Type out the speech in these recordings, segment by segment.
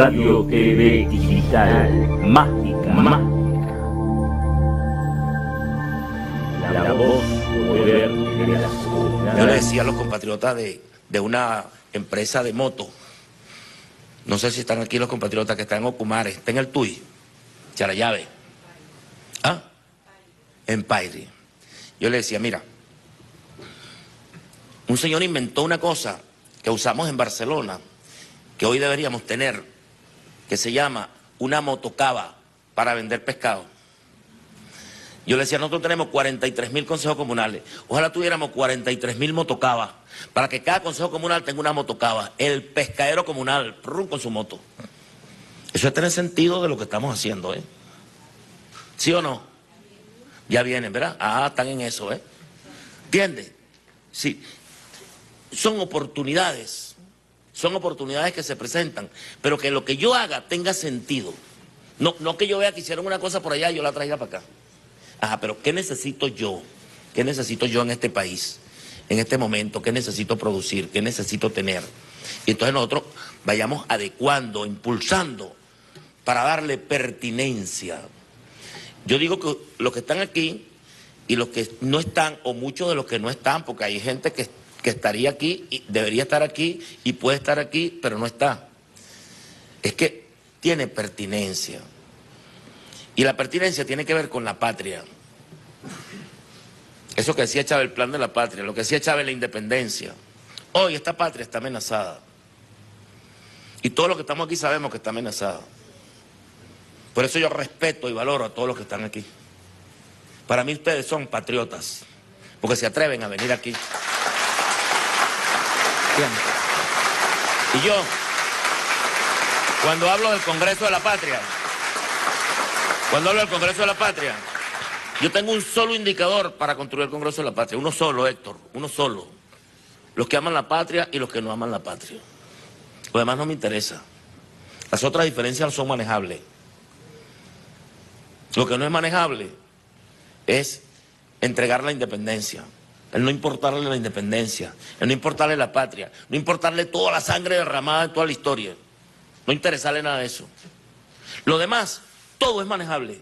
Radio TV Digital, mágica, mágica. La voz, poder de la sociedad. Yo le decía a los compatriotas de una empresa de moto, no sé si están aquí los compatriotas que están en Ocumare, está en el Tuy, Charallave, ¿ah? En Pairi. Yo le decía, mira, un señor inventó una cosa que usamos en Barcelona, que hoy deberíamos tener, que se llama una motocava para vender pescado. Yo le decía, nosotros tenemos 43.000 consejos comunales, ojalá tuviéramos 43.000 motocavas, para que cada consejo comunal tenga una motocava, el pescadero comunal, con su moto. Eso es tener sentido de lo que estamos haciendo, ¿eh? ¿Sí o no? Ya vienen, ¿verdad? Ah, están en eso, ¿eh? ¿Entiendes? Sí. Son oportunidades que se presentan, pero que lo que yo haga tenga sentido. No que yo vea que hicieron una cosa por allá y yo la traiga para acá. Ajá, pero ¿qué necesito yo? ¿Qué necesito yo en este país? En este momento, ¿qué necesito producir? ¿Qué necesito tener? Y entonces nosotros vayamos adecuando, impulsando, para darle pertinencia. Yo digo que los que están aquí y los que no están, o muchos de los que no están, porque hay gente que estaría aquí, y debería estar aquí y puede estar aquí, pero no está. Es que tiene pertinencia. Y la pertinencia tiene que ver con la patria. Eso que decía Chávez, el plan de la patria, lo que decía Chávez, la independencia. Hoy esta patria está amenazada. Y todos los que estamos aquí sabemos que está amenazada. Por eso yo respeto y valoro a todos los que están aquí. Para mí ustedes son patriotas, porque se atreven a venir aquí. Bien. Y yo, cuando hablo del Congreso de la Patria, yo tengo un solo indicador para construir el Congreso de la Patria, uno solo, Héctor, uno solo. Los que aman la patria y los que no aman la patria. Lo demás no me interesa. Las otras diferencias son manejables. Lo que no es manejable es entregar la independencia. El no importarle la independencia, el no importarle la patria, no importarle toda la sangre derramada en toda la historia. No interesarle nada de eso. Lo demás, todo es manejable.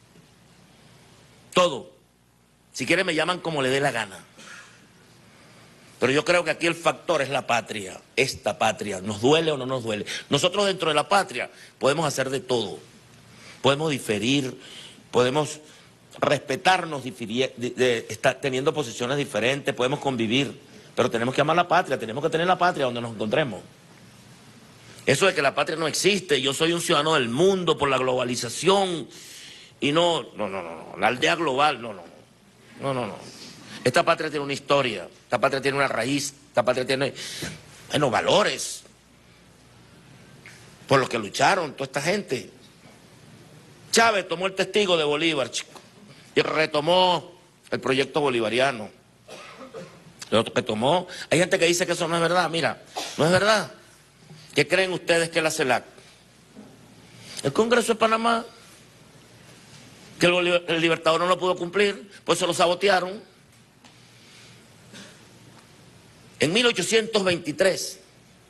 Todo. Si quieren me llaman como le dé la gana. Pero yo creo que aquí el factor es la patria, esta patria. ¿Nos duele o no nos duele? Nosotros dentro de la patria podemos hacer de todo. Podemos diferir, podemos respetarnos, teniendo posiciones diferentes, podemos convivir, pero tenemos que amar la patria, tenemos que tener la patria donde nos encontremos. Eso de que la patria no existe, yo soy un ciudadano del mundo por la globalización, y no, la aldea global, no. Esta patria tiene una historia, esta patria tiene una raíz, esta patria tiene, bueno, valores, por los que lucharon toda esta gente. Chávez tomó el testigo de Bolívar, chico, y retomó el proyecto bolivariano. Lo retomó. Hay gente que dice que eso no es verdad. Mira, no es verdad. ¿Qué creen ustedes que es la CELAC? El Congreso de Panamá, que el Libertador no lo pudo cumplir, pues se lo sabotearon. En 1823,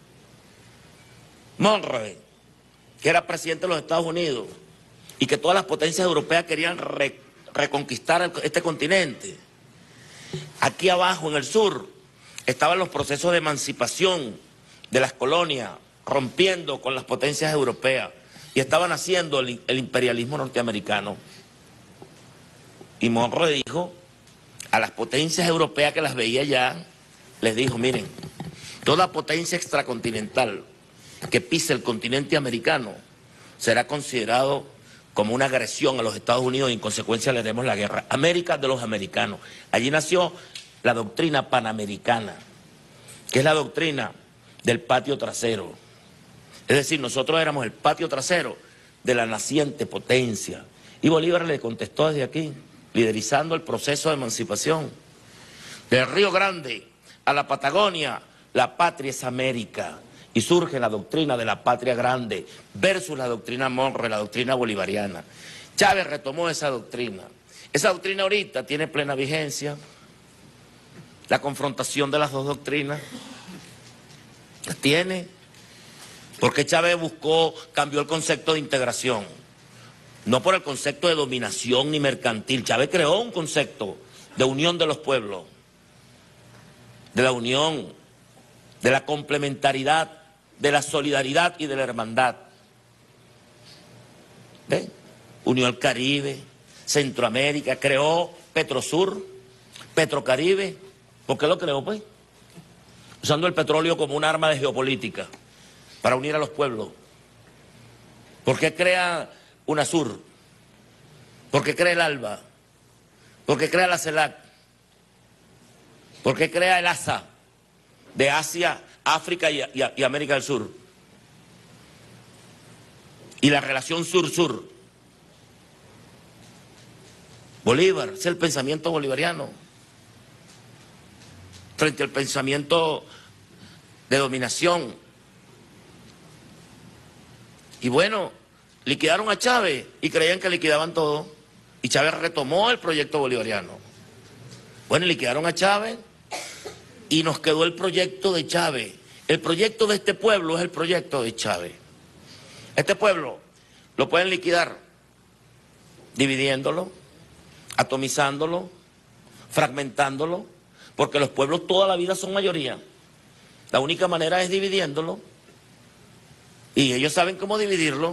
Monroe, que era presidente de los Estados Unidos, y que todas las potencias europeas querían reconquistar este continente. Aquí abajo, en el sur, estaban los procesos de emancipación de las colonias, rompiendo con las potencias europeas, y estaban haciendo el imperialismo norteamericano. Y Monroe dijo a las potencias europeas que las veía ya, les dijo, miren, toda potencia extracontinental que pise el continente americano será considerado como una agresión a los Estados Unidos y en consecuencia le haremos la guerra. América de los americanos. Allí nació la doctrina panamericana, que es la doctrina del patio trasero. Es decir, nosotros éramos el patio trasero de la naciente potencia. Y Bolívar le contestó desde aquí, liderizando el proceso de emancipación. Del Río Grande a la Patagonia, la patria es América. Y surge la doctrina de la patria grande versus la doctrina Monroe, la doctrina bolivariana. Chávez retomó esa doctrina. Esa doctrina ahorita tiene plena vigencia. La confrontación de las dos doctrinas las tiene. Porque Chávez cambió el concepto de integración. No por el concepto de dominación ni mercantil. Chávez creó un concepto de unión de los pueblos, de la unión, de la complementariedad, de la solidaridad y de la hermandad. ¿Ven? Unió al Caribe, Centroamérica, creó Petrosur, Petrocaribe. ¿Por qué lo creó, pues? Usando el petróleo como un arma de geopolítica para unir a los pueblos. ¿Por qué crea UNASUR? ¿Por qué crea el ALBA? ¿Por qué crea la CELAC? ¿Por qué crea el ASA de Asia, África y América del Sur? Y la relación sur-sur. Bolívar, ese es el pensamiento bolivariano. Frente al pensamiento de dominación. Y bueno, liquidaron a Chávez y creían que liquidaban todo. Y Chávez retomó el proyecto bolivariano. Bueno, liquidaron a Chávez y nos quedó el proyecto de Chávez. El proyecto de este pueblo es el proyecto de Chávez. Este pueblo lo pueden liquidar dividiéndolo, atomizándolo, fragmentándolo, porque los pueblos toda la vida son mayoría. La única manera es dividiéndolo y ellos saben cómo dividirlo.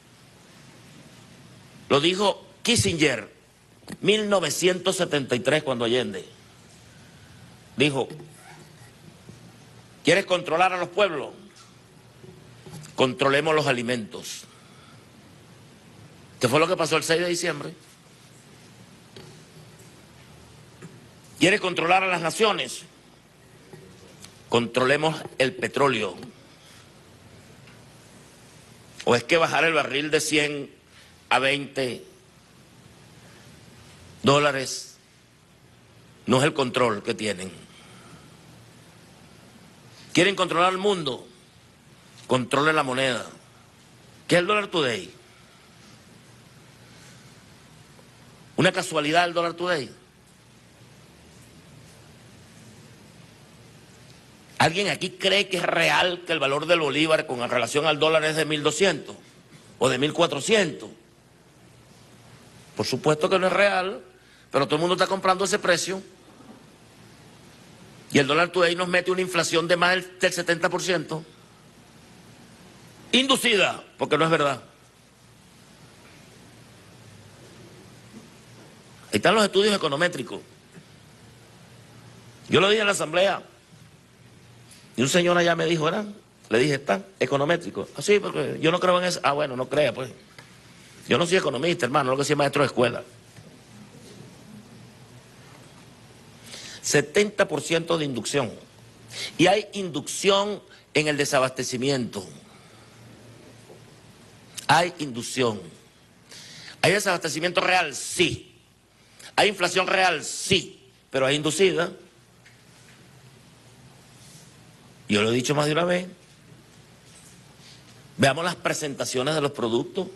Lo dijo Kissinger, 1973, cuando Allende dijo: ¿quieres controlar a los pueblos? Controlemos los alimentos. ¿Qué fue lo que pasó el 6 de diciembre? ¿Quieres controlar a las naciones? Controlemos el petróleo. ¿O es que bajar el barril de 100 a 20 dólares no es el control que tienen? ¿Quieren controlar el mundo? Controlen la moneda. ¿Qué es el dólar today? ¿Una casualidad el dólar today? ¿Alguien aquí cree que es real que el valor del bolívar con relación al dólar es de 1.200 o de 1.400? Por supuesto que no es real, pero todo el mundo está comprando ese precio. Y el dólar today nos mete una inflación de más del 70%. Inducida, porque no es verdad. Ahí están los estudios econométricos. Yo lo dije en la asamblea. Y un señor allá me dijo, ¿verdad? Le dije, ¿está econométrico? Ah, sí, porque yo no creo en eso. Ah, bueno, no crea, pues. Yo no soy economista, hermano, lo que soy maestro de escuela. 70% de inducción. Y hay inducción en el desabastecimiento. Hay inducción. ¿Hay desabastecimiento real? Sí. ¿Hay inflación real? Sí. Pero hay inducida. Yo lo he dicho más de una vez. Veamos las presentaciones de los productos.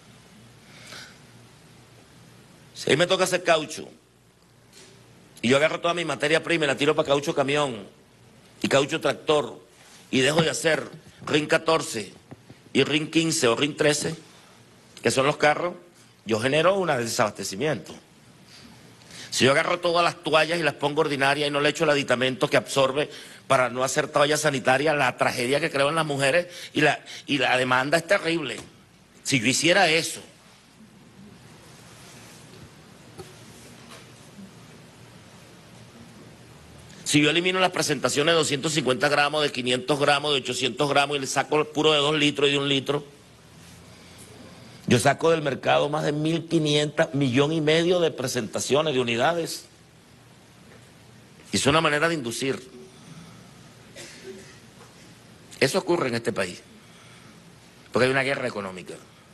Si a mí me toca hacer caucho, y yo agarro toda mi materia prima y la tiro para caucho camión, y caucho tractor, y dejo de hacer RIN 14, y RIN 15 o RIN 13, que son los carros, yo genero un desabastecimiento. Si yo agarro todas las toallas y las pongo ordinarias y no le echo el aditamento que absorbe para no hacer toalla sanitaria, la tragedia que creo en las mujeres y la demanda es terrible. Si yo hiciera eso, si yo elimino las presentaciones de 250 gramos, de 500 gramos, de 800 gramos y le saco el puro de 2 litros y de 1 litro, yo saco del mercado más de 1.500, 1,5 millones de presentaciones, de unidades. Y es una manera de inducir. Eso ocurre en este país. Porque hay una guerra económica.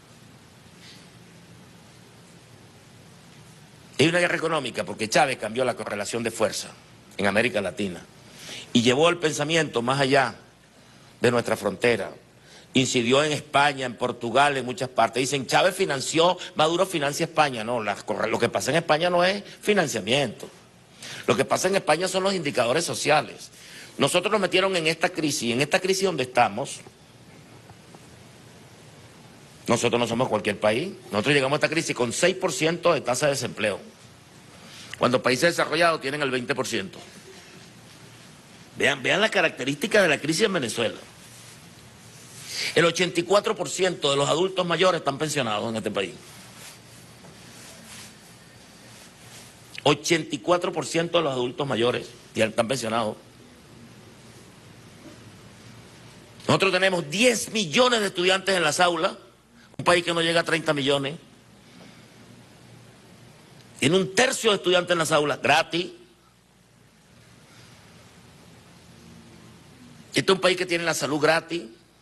Hay una guerra económica porque Chávez cambió la correlación de fuerza en América Latina y llevó el pensamiento más allá de nuestra frontera. Incidió en España, en Portugal, en muchas partes. Dicen, Chávez financió, Maduro financia España. No, lo que pasa en España no es financiamiento. Lo que pasa en España son los indicadores sociales. Nosotros nos metieron en esta crisis donde estamos, Nosotros no somos cualquier país. Nosotros llegamos a esta crisis con 6% de tasa de desempleo, cuando países desarrollados tienen el 20%. Vean la característica de la crisis en Venezuela. El 84% de los adultos mayores están pensionados en este país. 84% de los adultos mayores ya están pensionados. Nosotros tenemos 10 millones de estudiantes en las aulas, un país que no llega a 30 millones. Tiene un tercio de estudiantes en las aulas, gratis. Este es un país que tiene la salud gratis.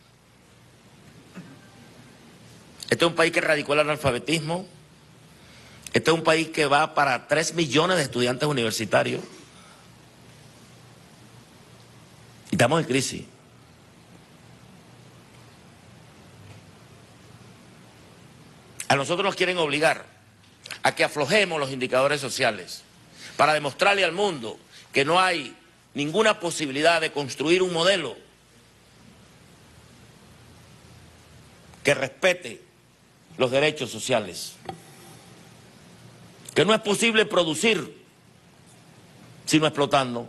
Este es un país que erradicó el analfabetismo. Este es un país que va para 3 millones de estudiantes universitarios. Y estamos en crisis. A nosotros nos quieren obligar a que aflojemos los indicadores sociales para demostrarle al mundo que no hay ninguna posibilidad de construir un modelo que respete los derechos sociales, que no es posible producir sino explotando.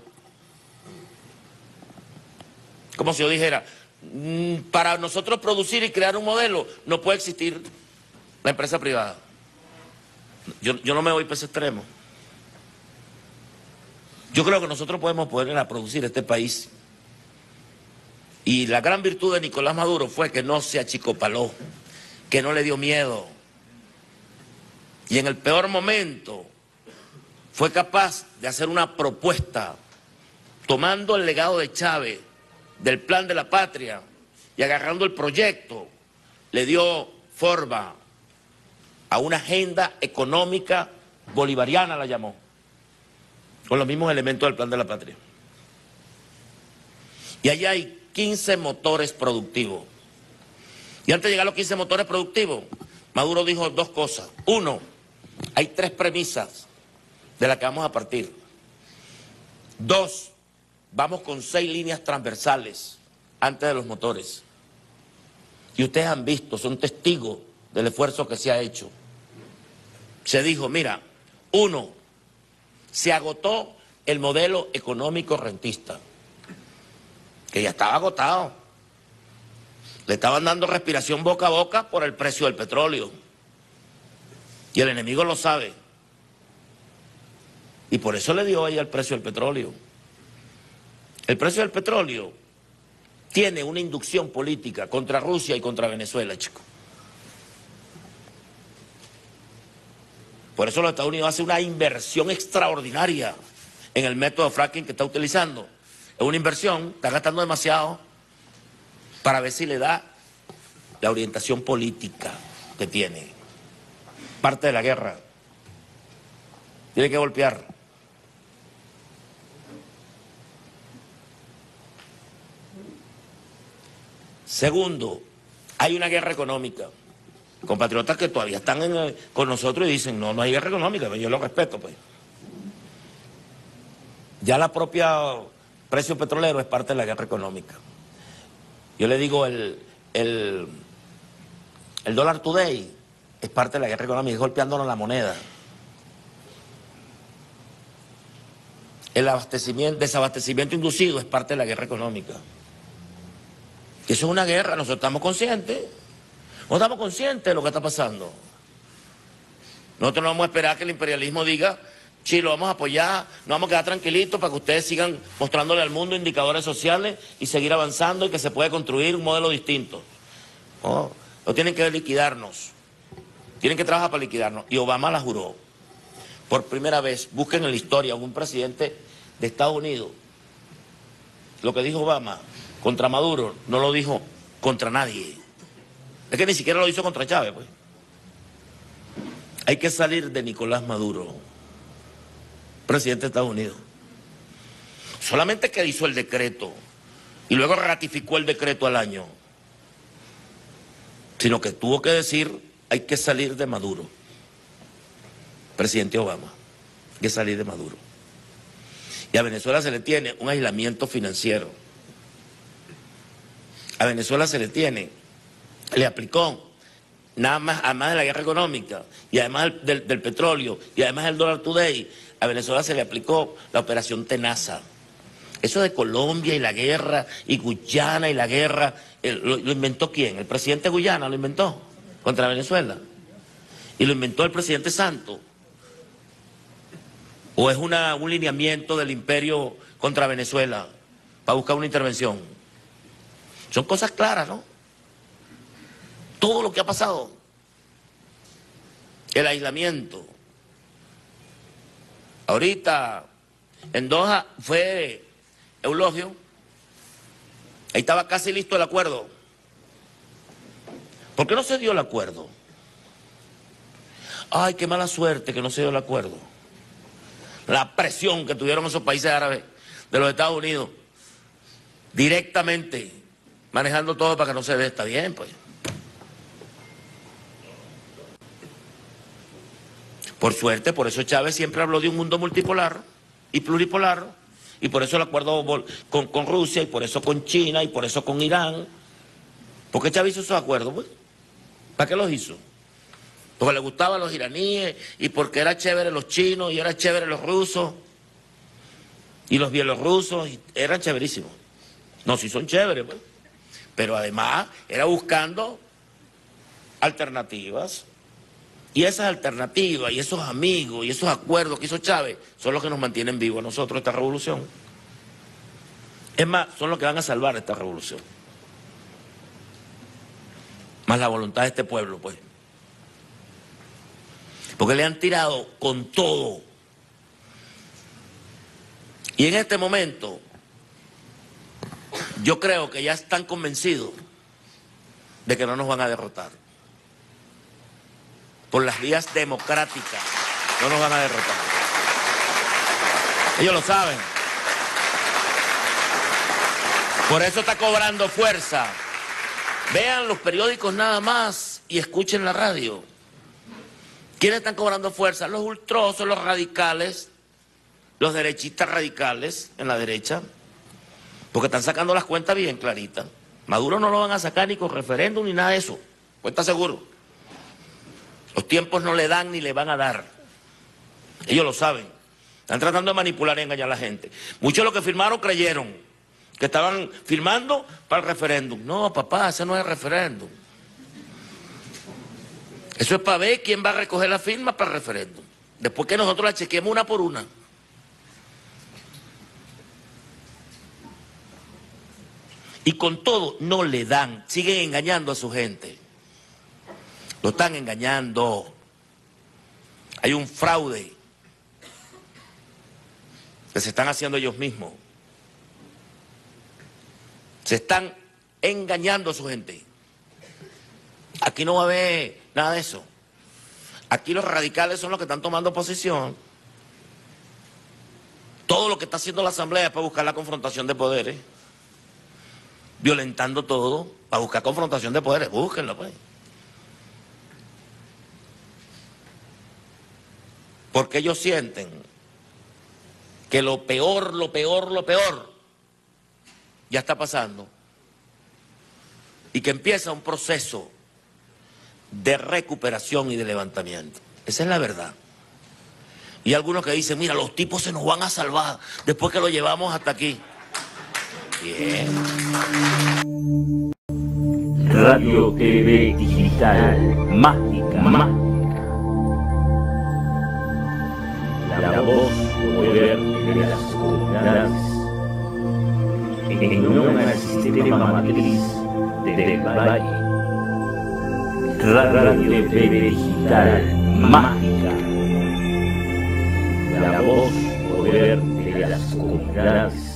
Como si yo dijera, para nosotros producir y crear un modelo no puede existir la empresa privada. Yo no me voy para ese extremo. Yo creo que nosotros podemos poner a producir este país. Y la gran virtud de Nicolás Maduro fue que no se achicopaló, que no le dio miedo. Y en el peor momento fue capaz de hacer una propuesta, tomando el legado de Chávez, del Plan de la Patria, y agarrando el proyecto, le dio forma a una agenda económica bolivariana, la llamó, con los mismos elementos del Plan de la Patria. Y allá hay 15 motores productivos. Y antes de llegar a los 15 motores productivos, Maduro dijo dos cosas. Uno, hay 3 premisas de las que vamos a partir. 2, vamos con 6 líneas transversales antes de los motores. Y ustedes han visto, son testigos del esfuerzo que se ha hecho. Se dijo, mira, 1, se agotó el modelo económico rentista, que ya estaba agotado. Le estaban dando respiración boca a boca por el precio del petróleo. Y el enemigo lo sabe. Y por eso le dio ahí el precio del petróleo. El precio del petróleo tiene una inducción política contra Rusia y contra Venezuela, chicos. Por eso los Estados Unidos hacen una inversión extraordinaria en el método fracking que está utilizando. Es una inversión, está gastando demasiado para ver si le da la orientación política que tiene. Parte de la guerra. Tiene que golpear. Segundo, hay una guerra económica. Compatriotas que todavía están con nosotros y dicen, no hay guerra económica, pero yo lo respeto, pues. Ya la propia precio petrolero es parte de la guerra económica. Yo le digo, el dólar today es parte de la guerra económica, es golpeándonos la moneda. El desabastecimiento inducido es parte de la guerra económica. Y eso es una guerra, nosotros estamos conscientes. No estamos conscientes de lo que está pasando. Nosotros no vamos a esperar que el imperialismo diga, sí, lo vamos a apoyar, nos vamos a quedar tranquilitos para que ustedes sigan mostrándole al mundo indicadores sociales y seguir avanzando y que se puede construir un modelo distinto. No tienen que liquidarnos, tienen que trabajar para liquidarnos. Y Obama la juró. Por primera vez, busquen en la historia un presidente de Estados Unidos. Lo que dijo Obama contra Maduro no lo dijo contra nadie. Es que ni siquiera lo hizo contra Chávez, pues. Hay que salir de Nicolás Maduro, presidente de Estados Unidos. Solamente que hizo el decreto y luego ratificó el decreto al año, sino que tuvo que decir, hay que salir de Maduro. Presidente Obama, hay que salir de Maduro. Y a Venezuela se le tiene un aislamiento financiero. A Venezuela se le aplicó nada más, además de la guerra económica, y además del petróleo, y además del dólar today, a Venezuela se le aplicó la operación Tenaza. Eso de Colombia y la guerra, y Guyana y la guerra, ¿lo inventó quién? ¿El presidente de Guyana lo inventó contra Venezuela? ¿Y lo inventó el presidente Santos? ¿O es un lineamiento del imperio contra Venezuela para buscar una intervención? Son cosas claras, ¿no? Todo lo que ha pasado. El aislamiento. Ahorita, en Doha fue Eulogio. Ahí estaba casi listo el acuerdo. ¿Por qué no se dio el acuerdo? Ay, qué mala suerte que no se dio el acuerdo. La presión que tuvieron esos países árabes de los Estados Unidos, directamente manejando todo para que no se dé. Está bien, pues. Por suerte, por eso Chávez siempre habló de un mundo multipolar y pluripolar, y por eso el acuerdo con Rusia, y por eso con China, y por eso con Irán. ¿Por qué Chávez hizo esos acuerdos, pues? ¿Para qué los hizo? Porque le gustaban los iraníes, y porque era chévere los chinos, y era chévere los rusos, y los bielorrusos, y eran chéverísimos. No, sí son chéveres, pues. Pero además era buscando alternativas. Y esas alternativas, y esos amigos, y esos acuerdos que hizo Chávez, son los que nos mantienen vivos a nosotros esta revolución. Es más, son los que van a salvar esta revolución. Más la voluntad de este pueblo, pues. Porque le han tirado con todo. Y en este momento, yo creo que ya están convencidos de que no nos van a derrotar. Por las vías democráticas no nos van a derrotar. Ellos lo saben. Por eso está cobrando fuerza. Vean los periódicos nada más y escuchen la radio. ¿Quiénes están cobrando fuerza? Los ultrosos, los radicales, los derechistas radicales en la derecha, porque están sacando las cuentas bien claritas. Maduro no lo van a sacar ni con referéndum ni nada de eso. Pues está seguro. Los tiempos no le dan ni le van a dar. Ellos lo saben. Están tratando de manipular y engañar a la gente. Muchos de los que firmaron creyeron que estaban firmando para el referéndum. No, papá, ese no es el referéndum. Eso es para ver quién va a recoger la firma para el referéndum. Después que nosotros la chequeemos una por una. Y con todo no le dan. Siguen engañando a su gente. Lo están engañando. Hay un fraude que se están haciendo ellos mismos. Se están engañando a su gente. Aquí no va a haber nada de eso. Aquí los radicales son los que están tomando posición. Todo lo que está haciendo la Asamblea es para buscar la confrontación de poderes. Violentando todo para buscar confrontación de poderes. Búsquenlo, pues. Porque ellos sienten que lo peor ya está pasando y que empieza un proceso de recuperación y de levantamiento. Esa es la verdad. Y algunos que dicen, mira, los tipos se nos van a salvar después que lo llevamos hasta aquí. Bien. Radio TV Digital Mágica. La voz, poder de las comunidades. En unión al sistema matriz del Valle. Radio TV Digital Mágica. La voz, poder de las comunidades.